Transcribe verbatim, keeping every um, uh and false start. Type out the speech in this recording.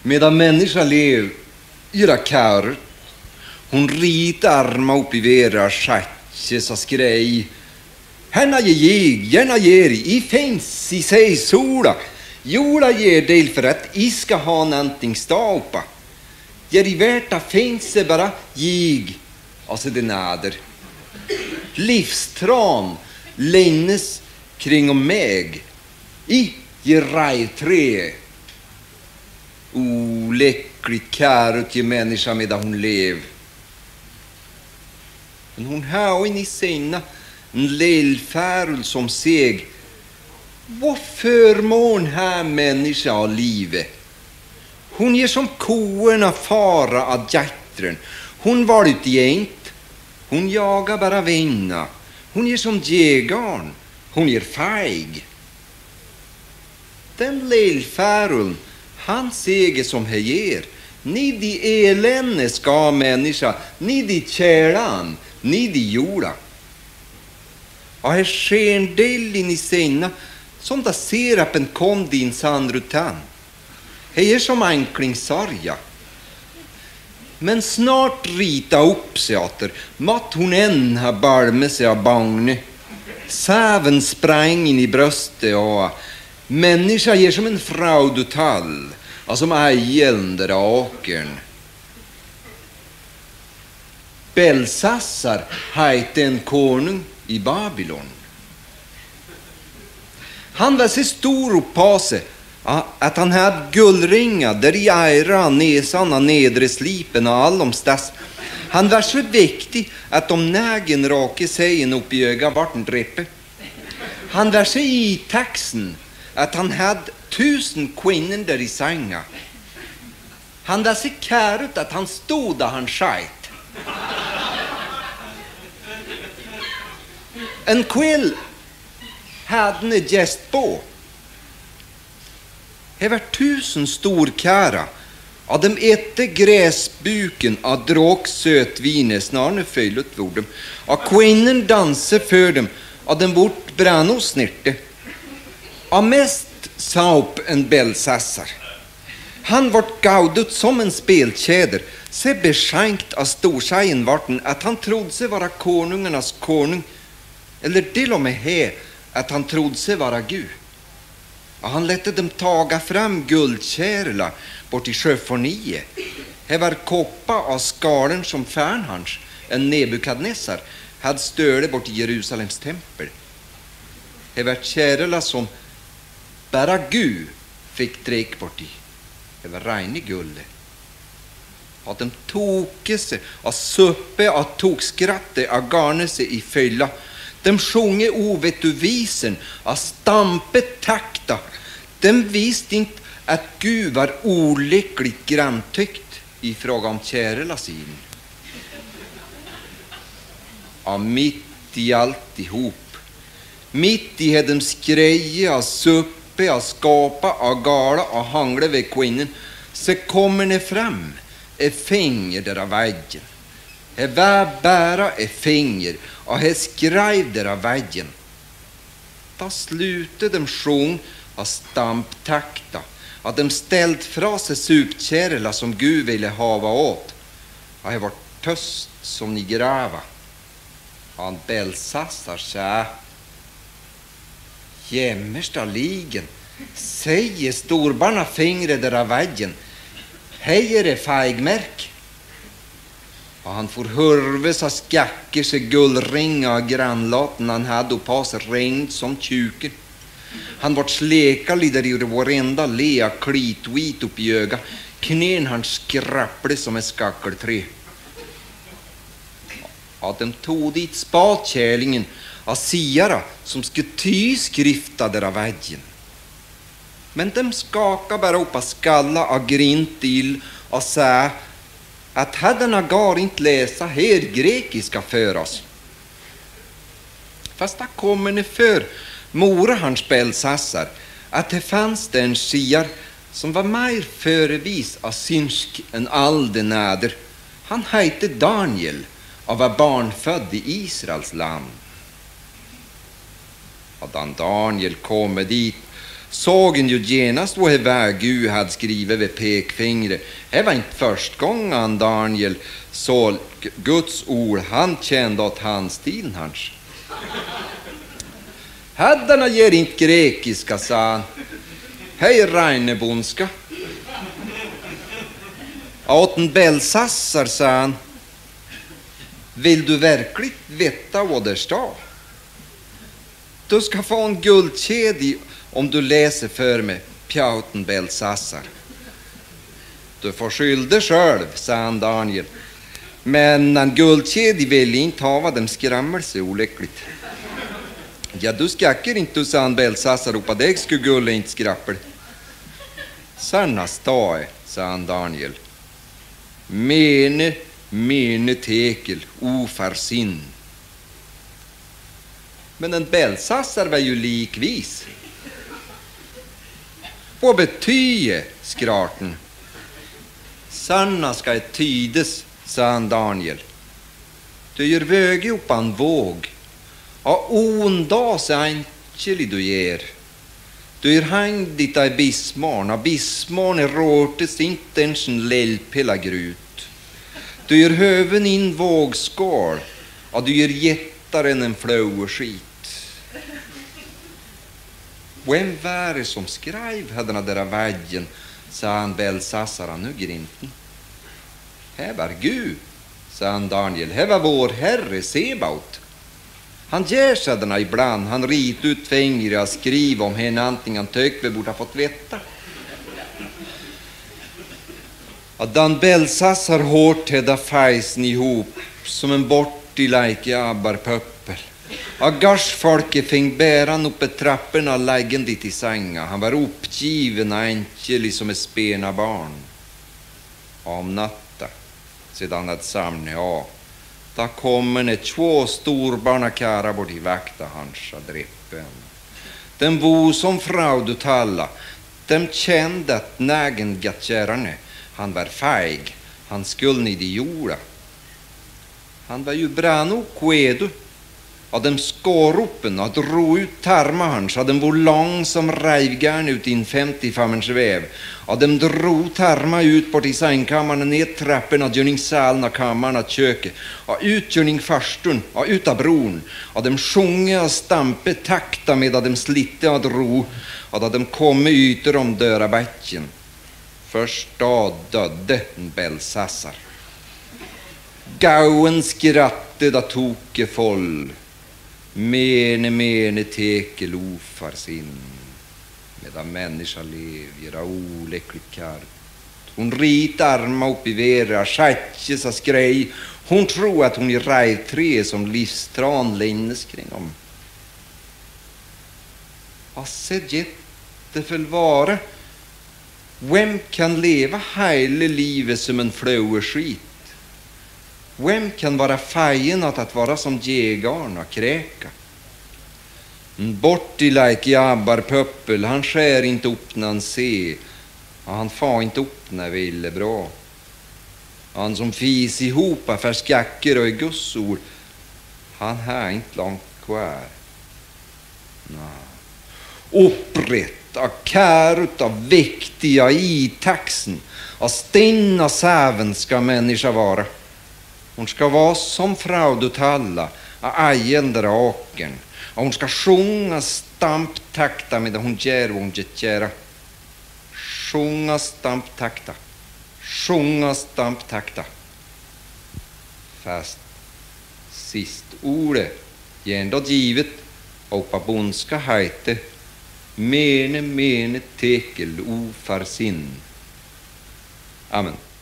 Medan människa lev yra kär, hon ritar arma upp i vera skätje så skrej. Henna ge jeg, gärna ger i finns i sig sola. Jola ger del för att I ska ha nånting staupa. Ger i värta finns det bara jeg, alltså det nader. Livstran lämnes kring om mig. I ger rajträ. Oläckligt kärut ge människa medan hon lev. Men hon har in i sina en lillfärul som seg. Vad förmån här människa av livet? Hon ger som koerna fara av jättren. Hon var ut gänt. Hon jagar bara vinna. Hon ger som jägarn. Hon ger feig. Den lillfärul han seger som he ger. Ni de elänne ska människa. Ni de kärlan. Ni de jorda. Och här sker en del in i sina som da serapen kom din sandrutan. Här är som anklingsarja. Men snart rita upp sig åter. Matt hon än har balme sig av bagne. Säven sprang in i bröstet och människa ger som en fraudutall. Och som ägeln där åkern. Belsassar hette en konung i Babylon. Han var så stor på sig att han hade guldringar där i ära, näsan och nedre slipen och allomstads. Han var så viktig att om nägen rake sig en upp i öga vart en dreppe. Han var så i taxen att han hade tusen kvinnor där i sänga. Han var så kärut att han stod där han skjut. En kväll hade en gäst på. Det var tusen storkära. Av dem ätte gräsbuken av dråk sötvine snarare följt för dem. Av kvinnen danse för dem. Av dem bort brann och snirte. Av mest saup en Belsassar. Han vart gaudut som en speltjäder. Så beskänkt av storsajen varten att han trodde sig vara konungarnas konung. Eller till och med här att han trodde sig vara Gud. Och han lette dem taga fram guldkärla bort i sjöfornie. Här var koppa av skalen som färn hans, en Nebukadnessar, hade stöle bort i Jerusalems tempel. Här var kärla som bara Gud fick dräck bort i. Det var rein i guld. Och de toke sig och suppe och tog skratte och garne sig i fylla. De sjunge ovetuvisen och stampet takta. De visste inte att Gud var olyckligt grantyckt i fråga om kärela sin. Och mitt i alltihop, mitt i de skreje och suppe och skapa och gala och hangle vid kvinnen, så kommer ni fram ett finger där av väggen. Det var bara ett finger och det skrev där av väggen. Då slutade de sjung och stamptakta och de ställt fra sig supkärla som Gud ville hava åt. Och det var töst som ni grava. Han Belsassar sa: jämmersta ligen, säger storbarna fingre där av väggen. Hej är det feigmärk. Och han får hurves av skacker sig guldringa och grannlaten han hade och pas regnt som tjuken. Han vart slekali där i varenda lea klitvit upp i öga. Knän han skrapple som en skackelträ. Att de tog dit spatkärlingen av siara som skulle ty skrifta där av väggen. Men de skakade bara upp av skalla och grint till och sa att hädarna gar inte läsa här grekiska för oss. Fast där kommer ni för mora hans Belsassar att det fanns det en siar som var mer förevis av synsk än all det näder. Han hette Daniel och var barnfödd i Israels land. Och då Daniel kom dit såg en ju genast vad väg Gud hade skrivit vid pekfingret. Det var inte först gången Daniel såg Guds ord. Han kände att hans stil hans. Häddarna ger inte grekiska, sa han. Hej reinebonska. Åt en Belsassar, sa han. Vill du verkligen veta vad det står? Du ska få en guldkedja om du läser för mig, Pjauten Belsassar. Du får skylda själv, sa han Daniel. Men en guldkedja vill inte ha vad dem skrämmer sig olyckligt. Ja, du skackar inte, sa han Belsassar, ropa dig skulle gulle inte skrappel. Sanna stae, sa han Daniel. Mene, mene tekel, ofarsinn. Men en Belsassar var ju likvis. Vad betyder skraten? Sanna ska ett tydes, sa han Daniel. Du gör väg upp en våg. Och onda så enkelt du ger. Du är hängd dit i bismarn, och bismarn är rårtes inte ens en lillpilla grut. Du gör höven in vågskål, och du gör jättare än en flöskit. Vem var det som skrev den där väggen, sa han Belsassar nu grinten. Här var Gud, sa han Daniel, här var vår herre Sebaot. Han ger sig den ibland, han rit ut fingrar och skriv om henne antingen tyck vi borde ha fått veta. Och den Belsassar hårt hedda fejsen ihop som en bortilajk i abbarpöppel. Och garsfolket fick bäran uppe trapporna och läggen dit i sänga. Han var uppgiven och enkel som ett spena barn. Om natta, sedan hade samlat av, då kommer det två storbarnakara bort i vakta hans adreppen. Den bo som fraudutalla. De kände att nägen gattkärane. Han var feig. Han skulle ni de jorda. Han var ju brano kvedu. Och de skår uppen och drog ut tarma hans. Och de var lång som rejvgarn ut i en femtiofemmens väv. Och de drog tarma ut bort i sängkammaren, ner trappen och görning salen och kammaren och köket. Och utgörning farstun och ut av bron. Och de sjunga och stampe takta med att de slitte och drog. Och då de kom ytor om döra backen. Först då dödde en Belsassar. Gauen skratte da toke foll. Mene, mene tekel ofarsinn. Medan människa lever oläckligt kart. Hon rit arma upp i vera, skätjes och skrej. Hon tror att hon är rejvträ som livstran lännes kring om. Vad ser jättefel vara? Vem kan leva hela livet som en flöskit? Vem kan vara fejen att vara som jägarn och kräka? Bort i like jabbarpöppel, han skär inte upp när han ser, och han far inte upp när ville bra. Han som fis ihop för skacker och i gussor, han har inte långt kvar. Nej. Upprätt och kärut och viktiga i taxen, och sten och säven ska människa vara. Hon ska vara som fraudutalla och ejen draken. Och hon ska sjunga stamptakta medan hon gör vad hon gör. Sjunga stamptakta. Sjunga stamptakta. Fast sist ordet är ändå givet och på bondska hejte mene mene tekel ofarsinn. Amen.